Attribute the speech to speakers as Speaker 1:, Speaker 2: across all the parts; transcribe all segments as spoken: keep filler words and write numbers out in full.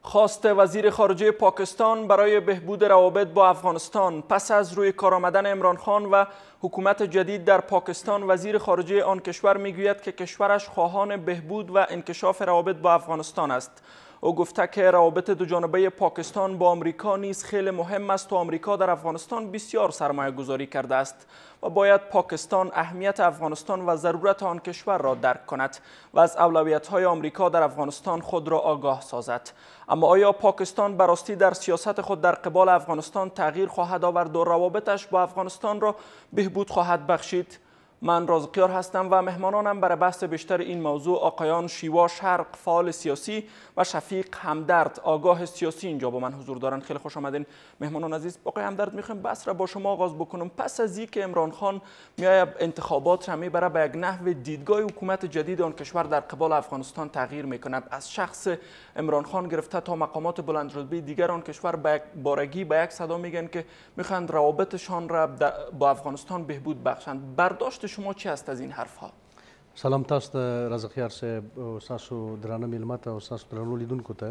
Speaker 1: خواست وزیر خارجه پاکستان برای بهبود روابط با افغانستان پس از روی کار آمدن عمران خان و حکومت جدید در پاکستان، وزیر خارجه آن کشور میگوید که کشورش خواهان بهبود و انکشاف روابط با افغانستان است. او گفته که روابط دوجانبه پاکستان با آمریکا نیز خیلی مهم است و آمریکا در افغانستان بسیار سرمایه گذاری کرده است و باید پاکستان اهمیت افغانستان و ضرورت آن کشور را درک کند و از اولویت‌های آمریکا در افغانستان خود را آگاه سازد. اما آیا پاکستان به راستی در سیاست خود در قبال افغانستان تغییر خواهد آورد و روابطش با افغانستان را بهبود خواهد بخشید؟ من رازقیار هستم و مهمانانم برای بحث بیشتر این موضوع آقایان شیوا شرق، فعال سیاسی، و شفیق همدرد، آگاه سیاسی اینجا با من حضور دارند. خیلی خوش آمدین مهمانان عزیز. آقای همدرد، میخوایم بحث را با شما آغاز بکنم. پس از اینکه عمران خان میآید انتخابات را میبره، به یک نحو دیدگاه حکومت جدید آن کشور در قبال افغانستان تغییر میکند. از شخص عمران خان گرفته تا مقامات بلندرتبه دیگر آن کشور به یک بارگی به یک صدا میگن که میخواند روابطشان را با افغانستان بهبود بخشند. برداشت شما چی است از این حرف ها؟
Speaker 2: سلام تاسو ته رضاخیار صاحب او تاسو درانه میلمه ته او تاسو درنو لیدونکو ته.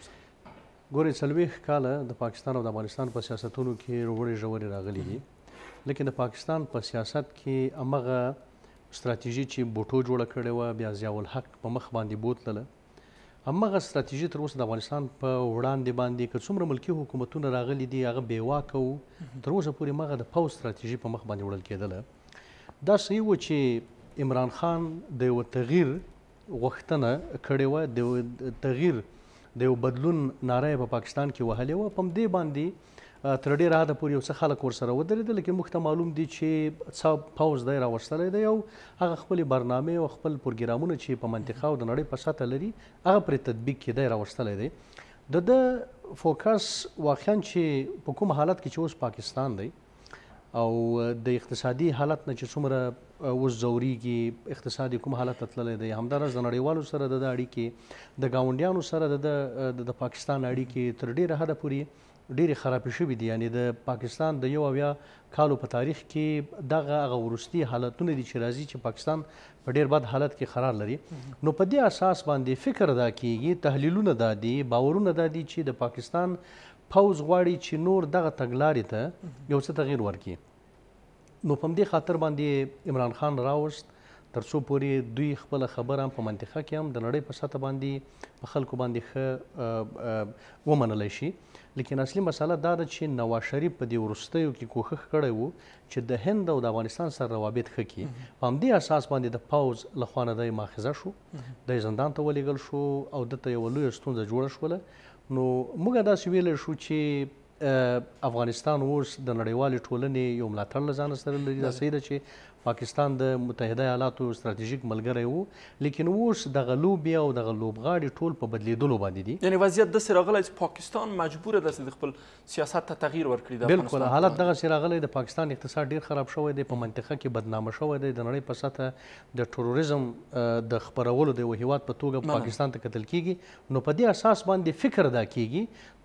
Speaker 2: ګورئ څلوېښت کاله د پاکستان او د افغانستان په سیاستونو کې روغړې ژورې راغلي دي، لیکن د پاکستان په سیاست کې همغه ستراتیژي چې بوټو جوړه کړې وه، بیا ضیاءالحق په مخ باندې بوتلله، همغه ستراتیژي تر اوسه د افغانستان په وړاندې باندې که څومره ملکي حکومتونه راغلي دي هغه بې واکه وو، تر اوسه پورې همغه د پوځ ستراتیژي په مخ باندې وړل کېدله. دا صحیح و چې عمران خان د یو تغییر غوښتنه کړې وه، د تغییر د یو بدلون ناره په پاکستان کې وهلې وه. په همدې باندې تر ډېره حده پورې یو څه خلک ورسره ودرېدل، لیکن موږ ته معلوم دي چې څه پوځ دی راوستلی دی او هغه خپلې برنامې او خپل پروګرامونه چې په منطقه او د نړۍ په سطحه لري هغه پرې تطبیق کېدی راوستلی دی. د ده فوکس واقعا چې په کوم حالت کې چې اوس پاکستان دی او د اقتصادي حالت نه چې څومره اوس ځورېږي، اقتصادي کوم حالت ته تللی دی، همداراز د نړیوالو سره د ده اړیکې، د ګاونډیانو سره د د پاکستان اړیکې تر ډېره حده پورې ډېرې خرابې شوي دي. یعنې د پاکستان د یو اویا کالو په تاریخ کې دغه هغه وروستي حالتونه دي چې راځي چې پاکستان په ډېر بد حالت کې قرار لري. نو په دې اساس باندې فکر دا کېږي، تحلیلونه دا دي، باورونه دا دي چې د پاکستان پوځ غواړي چې نور دغه تګلارې ته یو څه تغییر ورکړي. نو په همدې خاطر باندې عمران خان راوست تر څو پورې دوی خپله خبره هم په منطقه کې هم د نړۍ په سطحه باندې په خلکو باندې ښه ومنلی شي. لیکن اصلي مسله دا ده چې نواز شریف په دې وروستیو کې کوښښ کړی و چې د هند او د افغانستان سره روابط ښه کړي. په همدې اساس باندې د پوځ لخوا نه دی ماخذه شو، دی زندان ته ولېږل شو او دته یوه لویه ستونزه جوړه شوله. نو موږ داسې ویلی شو چې افغانستان اوس د نړیوالې ټولنې یو ملاتړ له ځانه سره لري. دا صحیح ده چې پاکستان د متحده ایالاتو ستراتیژیک ملګری و، لیکن اوس دغه لوبې او دغه لوبغاړي ټول په بدلیدلو باندې دي.
Speaker 1: یعنې وضعیت داسې راغلی چې پاکستان مجبوره ده چې د خپل سیاست ته تغییر ورکړي.
Speaker 2: بلکل حالت دغسې راغلی، د پاکستان اقتصاد ډېر خراب شوی دی، په منطقه کې بدنامه شوی دی، د نړۍ په سطحه د ټروریزم د خپرولو د یو هیواد په توګه پاکستان ته کتل کیږي. نو په دې اساس باندې فکر دا کیږي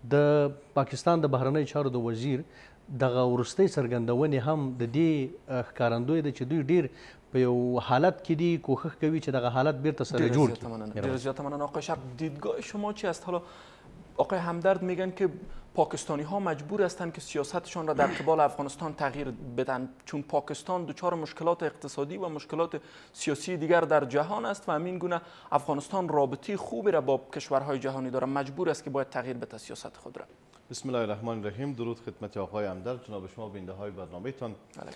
Speaker 2: د پاکستان د بهرنیو چارو د وزیر دغه وروستۍ څرګندونې هم د دې ښکارندوی ده چې دوی ډېر په یو حالت کې دي، کوښښ کوي چې دغه حالت بیرته سره جوړ کړي.
Speaker 1: ډېر زیاته مننه آقای شرق. دیدگاه شما چی است؟ حالا آقای همدرد میگن که پاکستانی ها مجبور هستند که سیاستشان را در قبال افغانستان تغییر بدن، چون پاکستان دچار مشکلات اقتصادی و مشکلات سیاسی دیگر در جهان است و همین گونه افغانستان رابطه خوبی را با کشورهای جهانی دارد، مجبور است که باید تغییر بده سیاست خود را.
Speaker 3: بسم الله الرحمن الرحیم. درود خدمت آقای همدرد، جناب شما بیننده های برنامه تان.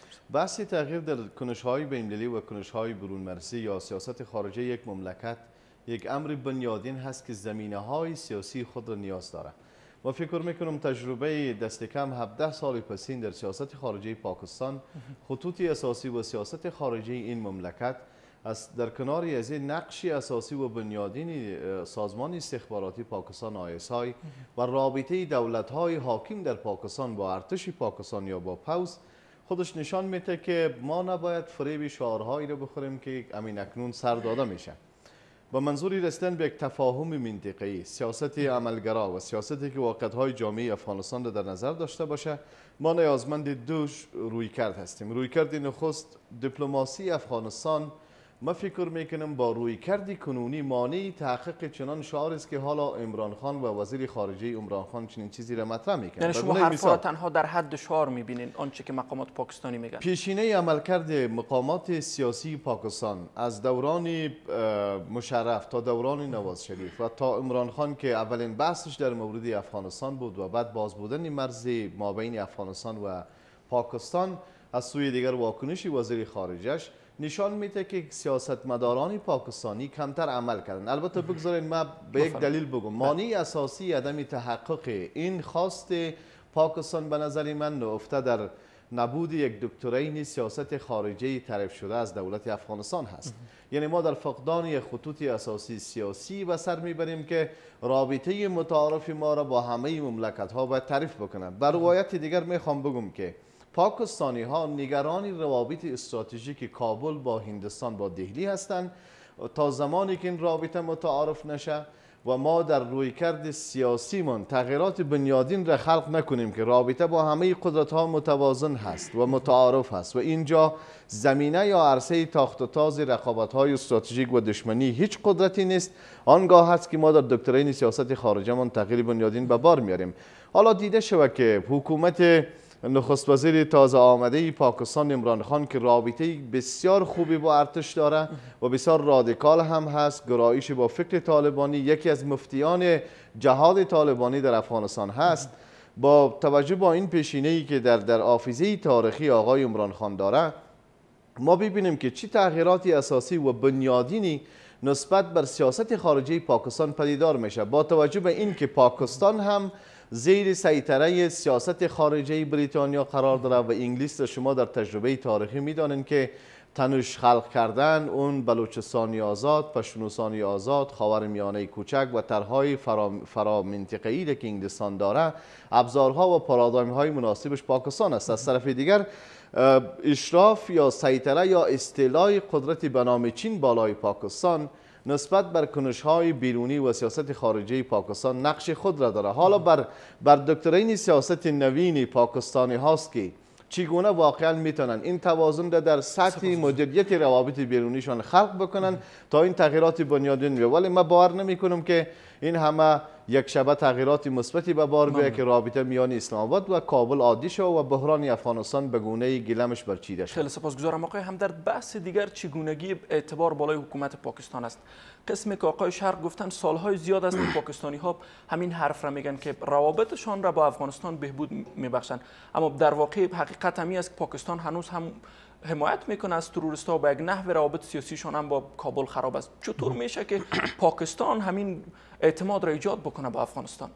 Speaker 3: بحث تغییر در کنش های بین‌المللی و کنش های برون مرزی یا سیاست خارجه یک مملکت یک امر بنیادین هست که زمینه های سیاسی خود را نیاز دارد. و فکر میکنم تجربه دست کم هفده سال پسین در سیاست خارجه پاکستان، خطوط اساسی و سیاست خارجه این مملکت از در کنار از نقش اساسی و بنیادین سازمان استخباراتی پاکستان آی اس آی و رابطه دولت‌های حاکم در پاکستان با ارتش پاکستان یا با پوز خودش نشان میده که ما نباید فریب شعارهایی رو بخوریم که امین اکنون سر داده میشه. با منظوری رسیدن به یک تفاهم منطقه‌ای، سیاست عملگرا و سیاستی که واقعیت‌های جامعه افغانستان را در نظر داشته باشه، ما نیازمند دو رویکرد هستیم. رویکرد نخست، دیپلماسی افغانستان ما فکر میکنم با روی کردی کنونی مانع تحقیق چنان شعار است که حالا عمران خان و وزیر خارجه عمران خان چنین چیزی را مطرح میکنند.
Speaker 1: یعنی شما حرفا تنها در حد شعار میبینین آنچه که مقامات پاکستانی میگن؟
Speaker 3: پیشینه عملکرد مقامات سیاسی پاکستان از دوران مشرف تا دوران نواز شریف و تا عمران خان که اولین بحثش در مورد افغانستان بود و بعد باز بودن مرز مابین افغانستان و پاکستان، از سوی دیگر واکنش وزیر خارجهش نشان میده که سیاستمداران پاکستانی کمتر عمل کردن. البته بگذارین ما به یک دلیل بگم. مانع اساسی عدم تحقق این خواست پاکستان به نظر من نهفته در نبود یک دکترین سیاست خارجی تعریف شده از دولت افغانستان هست. یعنی ما در فقدان خطوط اساسی سیاسی به سر میبریم که رابطه متعارف ما را با همه مملکت ها باید تعریف بکنن. بر روایت دیگر میخوام بگم که پاکستانی ها نگران روابط استراتژیک کابل با هندوستان با دهلی هستند تا زمانی که این رابطه متعارف نشه و ما در رویکرد سیاسی من تغییرات بنیادین را خلق نکنیم که رابطه با همه قدرت ها متوازن هست و متعارف هست و اینجا زمینه یا عرصه تاخت و تاز رقابت های استراتژیک و دشمنی هیچ قدرتی نیست، آنگاه هست که ما در دکترین سیاست خارجه من تغییر بنیادین به بار میاریم. حالا دیده شود که حکومت نخست وزیر تازه آمده پاکستان عمران خان که رابطه بسیار خوبی با ارتش داره و بسیار رادیکال هم هست، گرایش با فکر طالبانی، یکی از مفتیان جهاد طالبانی در افغانستان هست، با توجه با این پیشینه‌ای که در در حافظه تاریخی آقای عمران خان داره، ما ببینیم که چه تغییراتی اساسی و بنیادینی نسبت بر سیاست خارجی پاکستان پدیدار میشه، با توجه به این که پاکستان هم زیر سیطره سیاست خارجی بریتانیا قرار داره و انگلیس شما در تجربه تاریخی میدانند که تنش خلق کردن اون بلوچستانی آزاد، پشتونستانی آزاد، خاورمیانه کوچک و طرحهای فرا, فرا منطقه‌ای که انگلستان داره، ابزارها و پارادایم‌های مناسبش پاکستان است. از طرف دیگر اشراف یا سیطره یا استیلای قدرت به نام چین بالای پاکستان نسبت بر کنش‌های بیرونی و سیاست خارجی پاکستان نقش خود را داره. حالا بر بر دکترین سیاست نوین پاکستانی هاست که چگونه واقعا میتونن این توازن در سطح مدیریت روابط بیرونیشان خلق بکنن تا این تغییرات بنیادین بیاد. ولی من باور نمی کنم که این همه یک شبه تغییرات مثبتی به بار بیاید که رابطه میان اسلام آباد و کابل عادی شد و بحران افغانستان به گونه گلمش برچیده شد.
Speaker 1: خیلی سپاسگزارم آقای همدرد. بحث دیگر چگونگی اعتبار بالای حکومت پاکستان است. قسمی که آقای شرق گفتن سالهای زیاد است پاکستانی ها همین حرف را میگن که روابطشان را با افغانستان بهبود میبخشند، اما در واقع حقیقت همی است که پاکستان هنوز هم حمایت میکنه از تروریست‌ها و یک نحو روابط سیاسیشان هم با کابل خراب است. چطور میشه که پاکستان همین اعتماد را ایجاد بکنه با افغانستان؟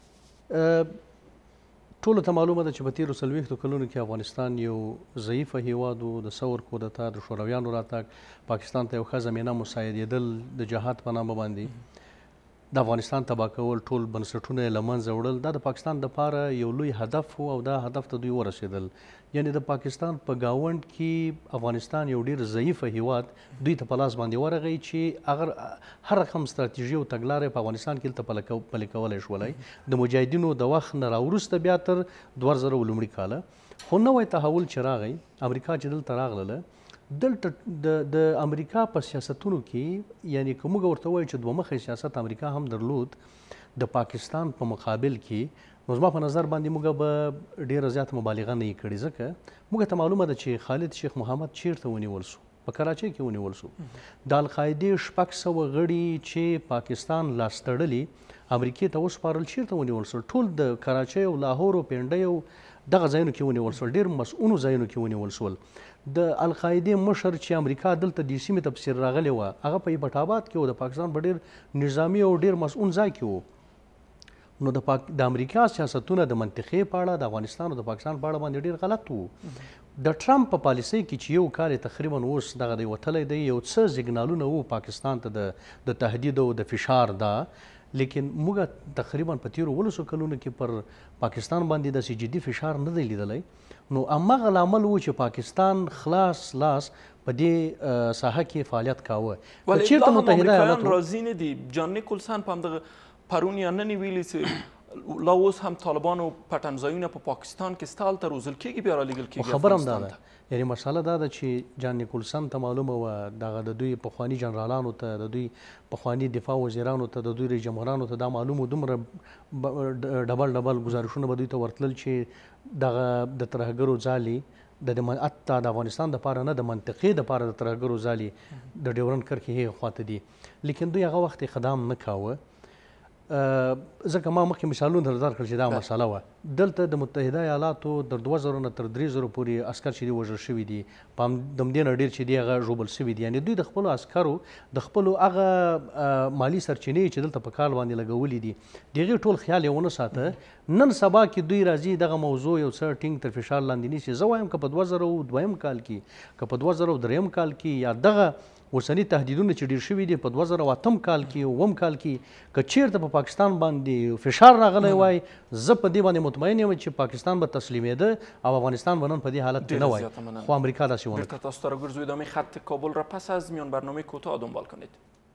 Speaker 2: ټولو ته معلومه ده چې په تېرو څلوېښتو کلونو کې افغانستان یو ضعیفه هیواد و. د ثور کودتا، د شورویانو راتګ پاکستان ته یو ښه زمینه مساعدېدل د جهاد په نامه باندې د افغانستان تباه کول، ټول بنسټونه یې له منځه وړل، دا د پاکستان دپاره یو لوی هدف و او دا هدف ته دوی ورسېدل. یعنې د پاکستان په ګاونډ کې افغانستان یو ډېر ضعیفه هیواد دوی ته په لاس باندې ورغی چې اگر هر رقم ستراتیژي او تګلاره په افغانستان کې دلته پلي کولی شولی. د مجاهدینو د وخت نه راوروسته بیا تر دوه زره لومړي کاله خو نوی تحول چې راغی، امریکا چې دلته راغله، دلته د امریکا په سیاستونو کې یعنی که موږ ورته وایو چې دوه مخی سیاست امریکا هم درلود د پاکستان په مقابل کې، نو زما په نظر باندې موږ به ډېره زیاته مبالغه نه یې کړې، ځکه موږ ته معلومه ده چې خالد شیخ محمد چیرته ونیول سو، په کراچۍ کې ونیول سو. د القاعدې شپږ سوه غړي چې پاکستان لاس تړلي امریکې ته وسپارل چیرته ونیول سول؟ ټول د کراچۍ او لاهور او پنډۍ او دغه ځایونو کې ونیول سول، ډېر مسؤونو ځایونو کې ونیول سول. د القاعدې مشر چې امریکا دلته دې سیمې ته پسې راغلی وه، هغه په ایبټ آباد کې و، د پاکستان په ډېر نظامي او ډېر مسؤون ځای کې و. نو د پاک د امریکا سیاستونه د منطقې په اړه د افغانستان او د پاکستان په اړه باندې ډېر غلط وو. د ټرمپ په پالیسۍ کې چې یو کال تقریبا اوس دغه دی وتلی دی، یو څه سیګنالونه وو پاکستان ته د تهدید او د فشار دا، لیکن موږ تقریبا په تېرو ولسو کلونو کې پر پاکستان باندې داسې جدي فشار نه دی لیدلی. نو هماغه لامل و چې پاکستان خلاص لاس په دې ساحه کې فعالیت کاوه.
Speaker 1: ولی لا هم امریکایان راضی نه دي. جان نیکولسن په همدغه پرون یا نن ویلي چې لا اوس هم طالبان او پټنځایونه په پاکستان کې ستال ته روزل کېږي بیا رالیږل کېږي
Speaker 2: خبرم دا ده یعنی مسله دا ده چې جان نیکولسن ته معلومه وه دغه د دوی پخواني جنرالانو ته د دوی پخواني دفاع وزیرانو ته د دوی رئیس جمهورانو ته دا معلوم و دومره ډبل ډبل ګزارشونه به دوی ته ورتلل چې دغه د ترهګرو ځالې د حتی د افغانستان دپاره نه د منطقې دپاره د ترهګرو ځالې د ډیورنډ کرښې هغې خواته دي لیکن دوی هغه وخت اقدام نه کاوه ځکه ما مخکې مثالونه در درکړل چې دا مسله وه دلته د متحده ایالاتو د دوه زرو نه تر درې زرو پورې عسکر چې دي وژل شوي دي په د همدې نه ډېر چې دي هغه ژوبل شوي دي یعنې دوی د خپلو عسکرو د خپلو هغه مالي سرچینې چې دلته په کال باندې لګولي دي د هغې ټول خیال یې ونه ساته نن سبا کې دوی راځي دغه موضوع یو څه ټینګ تر فشار لاندې نیسي زه وایم که په دوه زره دویم کال کې که په دوه زره دریم کال کې یا دغه اوسني تهدیدونه چې ډېر شوي دي په دوه زره اتم کال کې اووم کال کې که چېرته په پاکستان باندې فشار راغلی وای زه په دې باندې مطمئن یم چې پاکستان به تسلیمېده او افغانستان به نن په دې حالت کې نه وای خو امریکا داسې ونه
Speaker 1: کړ. تاسو ته راګرځو ادامه خط کابل را پس از میان برنامه کوتاه دنبال کنید.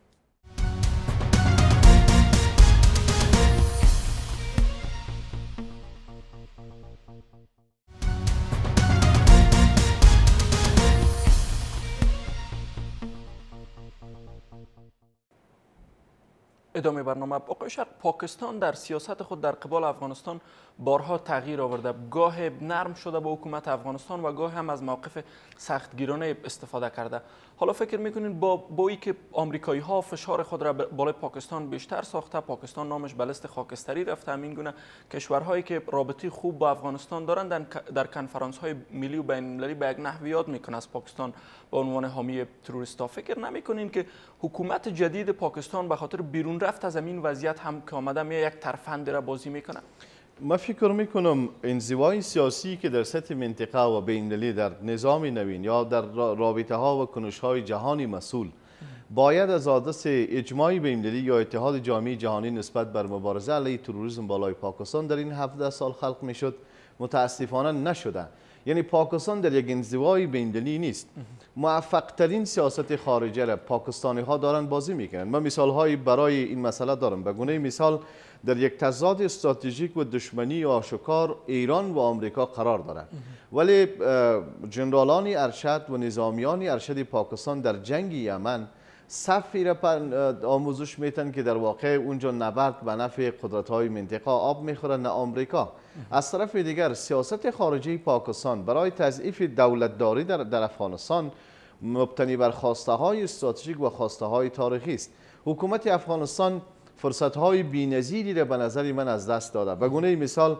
Speaker 1: ادامه برنامه. آقای شرق، پاکستان در سیاست خود در قبال افغانستان بارها تغییر آورده، گاه نرم شده با حکومت افغانستان و گاه هم از موقف سختگیرانه استفاده کرده. حالا فکر میکنین با بایی که آمریکایی ها فشار خود را بالای پاکستان بیشتر ساخته، پاکستان نامش به لیست خاکستری رفته، همین گونه کشورهایی که رابطه خوب با افغانستان دارند در کنفرانس های ملی و بین المللی به یک نحو یاد میکنه از پاکستان به عنوان حامی تروریستا، فکر نمیکنین که حکومت جدید پاکستان به خاطر بیرون رفت از این وضعیت هم که آمده می یک ترفند را بازی میکنه؟
Speaker 3: من فکر میکنم انزوای سیاسی که در سطح منطقه و بین‌المللی در نظام نوین یا در رابطه ها و کنش های جهانی مسئول باید از حادث اجماعی بین‌المللی یا اتحاد جامعه جهانی نسبت بر مبارزه علیه تروریسم بالای پاکستان در این هفده سال خلق میشد متاسفانه نشده. یعنی پاکستان در یک انزوای بین‌المللی نیست. موفق ترین سیاست خارجه را پاکستانی ها دارن بازی میکنن. من مثال هایی برای این مسئله دارم. به گونه مثال در یک تضاد استراتژیک و دشمنی آشکار ایران و آمریکا قرار دارد، ولی جنرالان ارشد و نظامیان ارشد پاکستان در جنگ یمن صفی را آموزش میتن که در واقع اونجا نبرد به نفع قدرت های منطقه آب میخوره نه آمریکا. از طرف دیگر سیاست خارجی پاکستان برای تضعیف دولتداری در, در افغانستان مبتنی بر خواسته های استراتژیک و خواسته های تاریخی است. حکومت افغانستان فرصت های بی‌نظیری را به نظر من از دست داده. به گونه مثال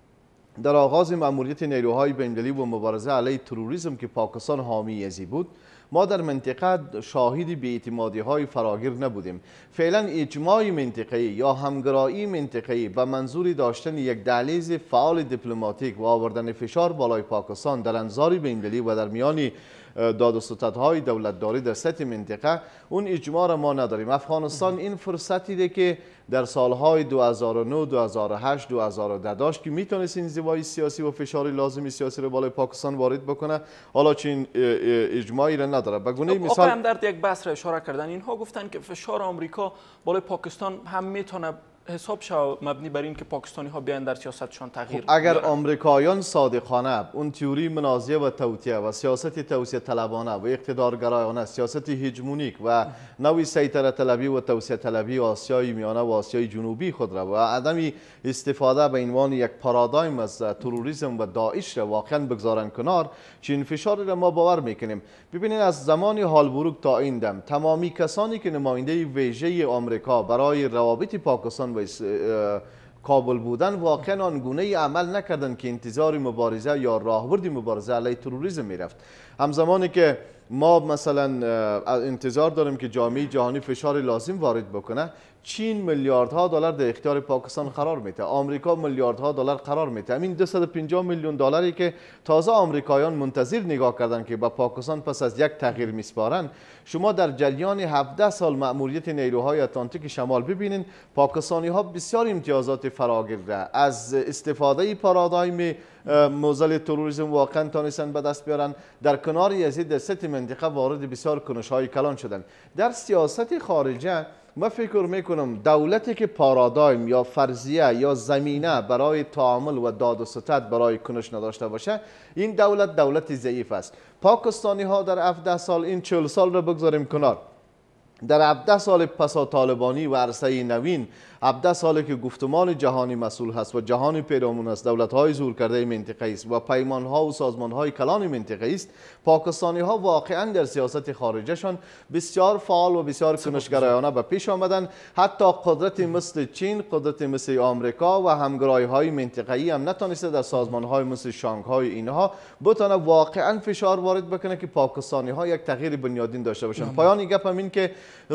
Speaker 3: در آغاز مأموریت نیروهای بین‌المللی و مبارزه علیه تروریسم که پاکستان حامی ازی بود، ما در منطقه شاهد بی‌اعتمادی های فراگیر نبودیم. فعلا اجماع منطقه‌ای یا همگرایی منطقه‌ای به منظور داشتن یک دهلیز فعال دیپلماتیک و آوردن فشار بالای پاکستان در انظار بین‌المللی و در میان داد و ستدهای دولتداری در سطح منطقه، اون اجماع را ما نداریم. افغانستان این فرصتی ده که در سالهای دو هزار و نه، دو هزار و هشت، دو هزار و ده داشت که میتونست انزوای سیاسی و فشار لازمی سیاسی را بالای پاکستان وارد بکنه، حالا چین اجماعی را نداره. به گونه مثال
Speaker 1: آقای همدرد یک بحث را اشاره کردن، اینها گفتن که فشار آمریکا بالای پاکستان هم میتونه حساب شو مبنی بر این که پاکستانی ها بیان در سیاستشان تغییر.
Speaker 3: اگر آمریکایان صادقانه اون تئوری منازعه و توطئه و سیاست توسعه طلبانه و اقتدارگرایانه، سیاست هژمونیک و نوع سیطره طلبی و توسعه طلبی آسیای میانه و آسیای جنوبی خود را و عدم استفاده به عنوان یک پارادایم از تروریسم و داعش را واقعا بگذارن کنار، چین فشار را ما باور میکنیم. ببینید از زمان هالبروک تا این دم تمامی کسانی که نماینده ویژه آمریکا برای روابط پاکستان و کابل بودن واقعا آنگونه عمل نکردند که انتظار مبارزه یا راهبرد مبارزه علیه تروریسم میرفت. همزمانی که ما مثلا انتظار داریم که جامعه جهانی فشار لازم وارد بکنه، چین میلیاردها دلار در اختیار پاکستان قرار میده، آمریکا میلیاردها دلار قرار میده. همین دویست و پنجاه میلیون دلاری که تازه آمریکایان منتظر نگاه کردن که با پاکستان پس از یک تغییر میسپارن، شما در جریان هفده سال مأموریت نیروهای اتلانتیک شمال ببینید پاکستانی ها بسیار امتیازات فراگیر را از استفاده پارادایم موزل تروریسم واقعا تانستن به دست بیارن. در کنار یزید در سطح منطقه وارد بسیار کنش های کلان شدن. در سیاست خارجه من فکر میکنم دولتی که پارادایم یا فرضیه یا زمینه برای تعامل و داد و ستد برای کنش نداشته باشه، این دولت دولت ضعیف است. پاکستانی ها در هفده سال، این چهل سال را بگذاریم کنار، در هفده سال پسا طالبانی و عرصه نوین، هفده سالی که گفتمان جهانی مسئول هست و جهانی پیرامون است، دولت های زور کرده منطقه است و پیمان ها و سازمان های کلان منطقه است، پاکستانی ها واقعا در سیاست خارجشان بسیار فعال و بسیار کنشگرایانه به پیش آمدن. حتی قدرت مثل چین، قدرت مثل آمریکا و همگرای های منطقه‌ای هم نتونسته در سازمان های مثل شانگهای اینها بتونه واقعا فشار وارد بکنه که پاکستانی ها یک تغییر بنیادین داشته باشن. پایان گپ همین که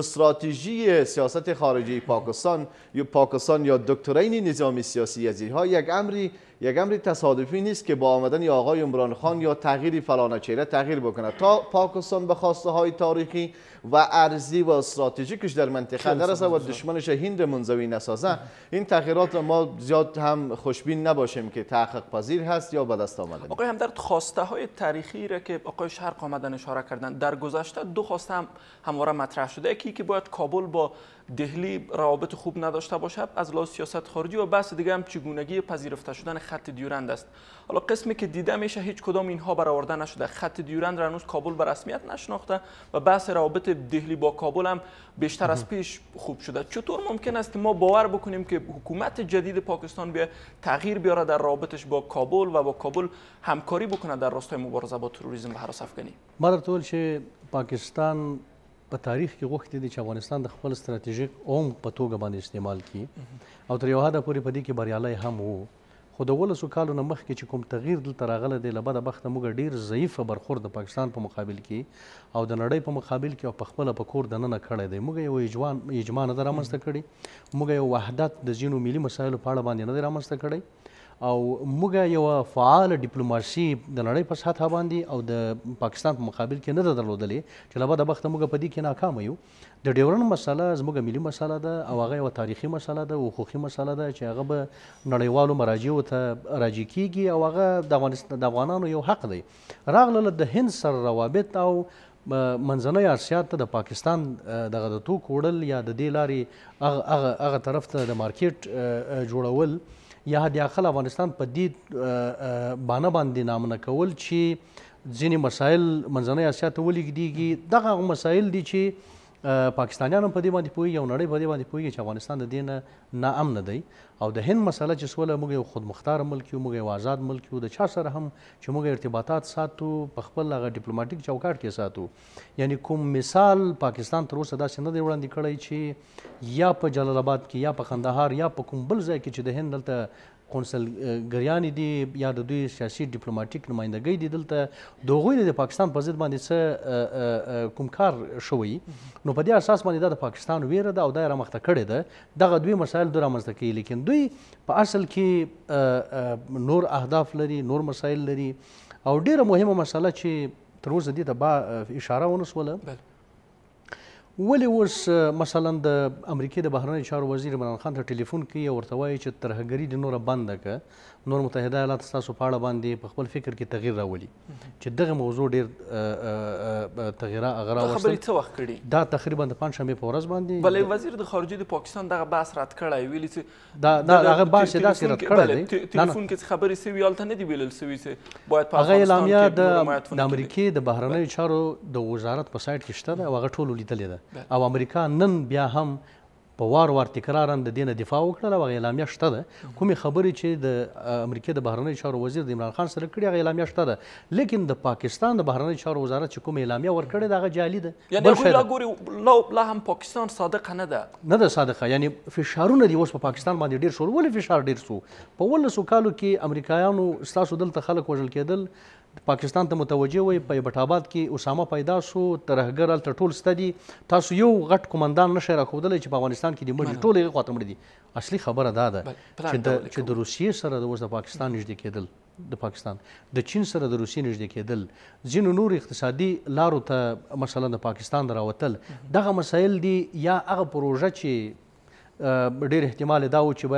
Speaker 3: استراتژی سیاست خارجی پاکستان یا پاکستان یا دکترین نظامی سیاسی از اینها یک امری یک امر تصادفی نیست که با آمدن آقای عمران خان یا تغییر فلان چهره تغییر بکنه. تا پاکستان به خواسته های تاریخی و ارضی و استراتژیکش در منطقه نرسه و دشمنش هند منزوی نسازه، این تغییرات ما زیاد هم خوشبین نباشیم که تحقق پذیر هست یا به دست آمده.
Speaker 1: آقای همدرد، خواسته های تاریخی را که آقای شرق آمدن اشاره کردن، در گذشته دو خواسته هم همواره مطرح شده. یکی که باید کابل با دهلی روابط خوب نداشته باشه از لحاظ سیاست خارجی، و بحث دیگه هم چگونگی پذیرفته شدن خط دیورند است. حالا قسمی که دیده میشه هیچ کدام اینها برآورده نشده. خط دیورند را هنوز کابل به رسمیت نشناخته و بحث روابط دهلی با کابل هم بیشتر از پیش خوب شده. چطور ممکن است که ما باور بکنیم که حکومت جدید پاکستان بیا تغییر بیاره در روابطش با کابل و با کابل همکاری بکنه در راستای مبارزه با تروریسم و هراس افغانی؟
Speaker 2: ما در ټول چې پاکستان په تاریخ کې غوښتي دي چې افغانستان د خپل ستراتیژیک عمق په توګه باندې استعمال کړي او تر یو حده پورې په دې کې بریالی هم وو. خو د ولسو کالو نه مخکې چې کوم تغییر دلته راغلی دی، له بده بخته موږ ډېر ضعیفه برخورد د پاکستان په مقابل کې او د نړۍ په مقابل کې او په خپله په کور دننه کړی دی. موږ یو اجماع نه ده رامنځته کړې، موږ یو وحدت د ځینو ملي مسایلو په اړه باندې نه دی رامنځته کړی او موږ یو فعال ډیپلوماسي د نړۍ په سطحه باندې او د پاکستان په مقابل کې نه ده درلودلې چې له بده بخته موږ په دې کې ناکامه یو. د ډیورنډ مسله زموږ ملي مسله ده او هغه یوه تاریخي مسله ده، حقوقي مسله ده چې هغه به نړیوالو مراجعو ته راجع کیږي او هغه د افغانستان د افغانانو یو حق دی. راغله د هند سره روابط او منځنۍ اسیا ته د پاکستان دغه د توکو وړل یا د دې لارې هغه طرف ته د مارکیټ جوړول یا حد اقل افغانستان په دې بانه باندې نامنه کول چې ځینې مسایل منځنۍ اسیا ته ولېږدېږي. دغه هغه مسایل دي چې پاکستانیان هم په دې باندې پوهېږي او نړۍ په دې باندې پوهېږي چې افغانستان د دې نه ناامنه دی. او د هند مسله چې سوله، موږ یو خودمختار ملک یو، موږ یو آزاد ملک یو، د چا سره هم چې موږ ارتباطات ساتو په خپل هغه ډیپلوماټیک چوکاټ کې ساتو. یعنی کوم مثال پاکستان تر اوسه داسې نه دی وړاندې کړی چې یا په جلال آباد کې یا په قندهار یا په کوم بل ځای کې چې د هند دلته قونسلګریانې دي یا د دوی سیاسي ډیپلوماټیک نمایندګۍ دي، دلته د هغوی د پاکستان په ضد باندې څه کوم کار شوی. نو په دې اساس باندې دا د پاکستان ویره ده او دا یې رامخته کړې ده. دغه دوی مسایل دوی رامنځته کوي، لیکن دوی په اصل کې نور اهداف لري، نور مسایل لري. او ډیره مهمه مسله چې تر اوسه دې ته با اشاره ونه سوله، ولې اوس مثلا د امریکې د بهرنیو چارو وزیر عمران خان ته ټلیفون کوي او ورته وایي چې ترهګري دې نوره بنده کړه، نور متحده ایالات ستاسو په اړه باندې په خپل فکر کې تغییر راولي، چې دغه موضوع ډېر تغییره هغه راوستل.
Speaker 1: خبرې څه وخت کړي؟
Speaker 2: دا تقریبا د پنجشنبې په ورځ باندې
Speaker 1: بلې وزیر د خارجه د پاکستان دغه بحث رد کړی، ویلي چې
Speaker 2: دا هغه بحث یې داسې رد کړی دی.
Speaker 1: ټلیفون کې خبرې سوي هلته نه دي ویلل سوي چې باید په
Speaker 2: هغه اعلامیه د امریکې د بهرنیو چارو د وزارت په سایټ کې شته ده او هغه ټولو لیدلې ده. او امریکا نن بیا هم په وار وار تکرارا د دې نه دفاع وکړله او هغه اعلامیه شته ده. کومې خبرې چې د امریکې د بهرنیو چارو وزیر د عمران خان سره کړي هغه اعلامیه شته ده، لیکن د پاکستان د بهرنیو چارو وزارت چې کومه اعلامیه ورکړې ده هغه جعلي ده.
Speaker 1: یعنې هغوی لا ګوري لا هم پاکستان صادقه نه ده
Speaker 2: نه ده صادقه. یعنی فشارونه دي اوس په پاکستان باندې ډېر شول. ولې فشار ډېر سو؟ په ولسو کالو کې امریکایانو ستاسو دلته خلک وژل کېدل، پاکستان ته متوجه وي، په ایبټ آباد کې اسامه پیدا سو، ترهګر هلته ټول سته دي، تاسو یو غټ قمندان نشئ راښودلی چې په افغانستان کې دې مړي ټول هغې خواته مړي دي. اصلي خبره دا ده چې د روسیې سره د اوس د پاکستان نږدې کېدل، د پاکستان د چین سره د روسیې نږدې کېدل، ځینو نور اقتصادي لارو ته مثلا د پاکستان راوتل، دغه مسایل دي. یا هغه پروژه چې ډېر احتمال دا و چې باید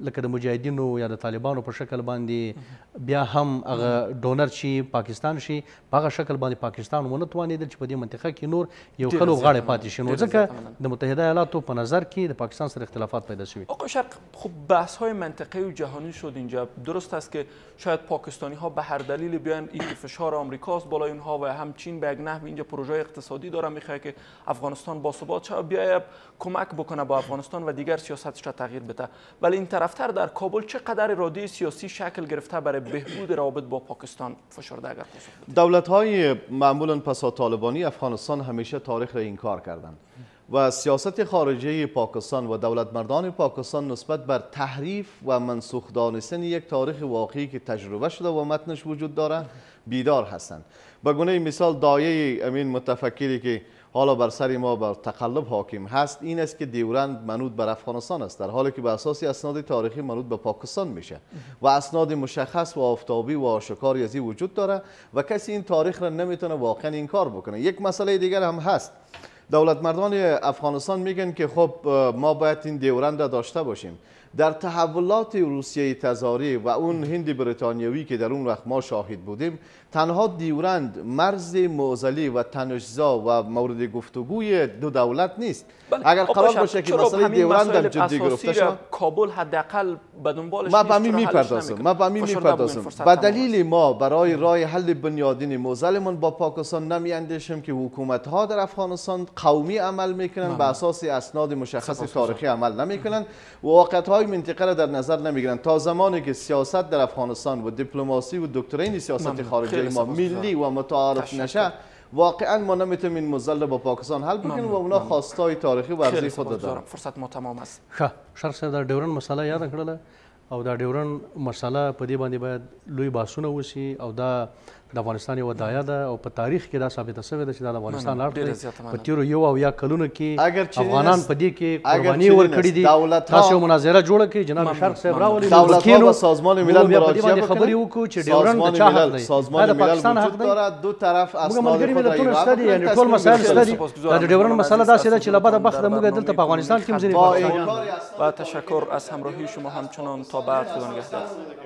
Speaker 2: لکه د مجاهدینو یا د طالبانو په شکل باندې بیا هم هغه ډونر چې پاکستان شي په هغه شکل باندې پاکستان ونه توانېدل چې په دې منطقه کې نور یو خلو غاړې پاتې شي نو ځکه د متحده ایالاتو په نظر کې د پاکستان سره اختلافات پیدا شوي.
Speaker 1: آقای شرق خب بحث های منطقه‌ای و جهانی شد اینجا. درست است که شاید پاکستانی ها به هر دلیلی بیان این فشار آمریکاست بالای اونها و هم چین به یک نحو اینجا پروژه اقتصادی داره میخواد که افغانستان باثبات شه بیاید کمک بکنه با افغانستان و دیگر سیاستش را تغییر بده. ولی این طرفتر در کابل چقدر اراده سیاسی شکل گرفته برای بهبود روابط با پاکستان فشرده اگر پاسخ
Speaker 3: دولت های معمولا پسا طالبانی افغانستان همیشه تاریخ را انکار کردند و سیاست خارجی پاکستان و دولت مردان پاکستان نسبت بر تحریف و منسوخ دانستن یک تاریخ واقعی که تجربه شده و متنش وجود داره بیدار هستند. به گونه مثال دایه امین متفکری که حالا بر سر ما بر تقلب حاکم هست این است که دیورند منوط بر افغانستان است در حالی که به اساس اسناد تاریخی منوط به پاکستان میشه و اسناد مشخص و آفتابی و آشکاری از این وجود داره و کسی این تاریخ را نمیتونه واقعا انکار بکنه. یک مسئله دیگر هم هست. دولت مردان افغانستان میگن که خب ما باید این دیورند را داشته باشیم. در تحولات روسیه تزاری و اون هند بریتانیوی که در اون وقت ما شاهد بودیم تنها دیورند مرز معضلی و تنش‌زا و مورد گفتگوی دو دولت نیست. اگر قرار باشه که مسئله دیورند هم جدی گرفته شد
Speaker 1: کابل حداقل به دنبالش
Speaker 3: ما به همین میپردازم ما به همین میپردازم به دلیل ما برای راه حل بنیادین معضلمون با پاکستان نمیاندیشیم که حکومت ها در افغانستان قومی عمل میکنن به اساس اسناد مشخص تاریخی عمل نمیکنن و واقعیت های منطقه را در نظر نمیگیرن. تا زمانی که سیاست در افغانستان و دیپلماسی و دکترین سیاست خارجی ما ملی و متعارف نشه واقعا ما نمیتونیم این معضل با پاکستان حل بکنیم و اونا خواستای تاریخی ورزی خود دارن.
Speaker 1: فرصت ما تمام است.
Speaker 2: ښه شرق صاحب دا ډیورن مسله یاد کړله او دا ډیورن مسله په دې باندې باید لوی بحثونه وشي او دا د افغانستان یوه دایه ده او په تاریخ کې دا ثابته شوې ده چې دا د افغانستان اړخ دی. په تېرو یو او یا کلونو کې افغانان په دې کې قرباني ورکړي دي. تاسو یو مناظره جوړه کړئ جناب شرق صاحب راولئ
Speaker 3: دولت‌ها به سازمان ملل
Speaker 2: مراجعه وکړي خبرې وکړو چې ډیورن د چا حق دی.
Speaker 3: سازمان ملل وجود داره دو طرف اسناد خود را
Speaker 2: ایران یعنی ټول مسائل شته دي. دا د ډیورن مسله داسې ده چې له بده بخته موږ دلته په افغانستان کې هم ځینې
Speaker 1: با تشکر از همراهی شما همچنان تا بعد خدا نگهدار.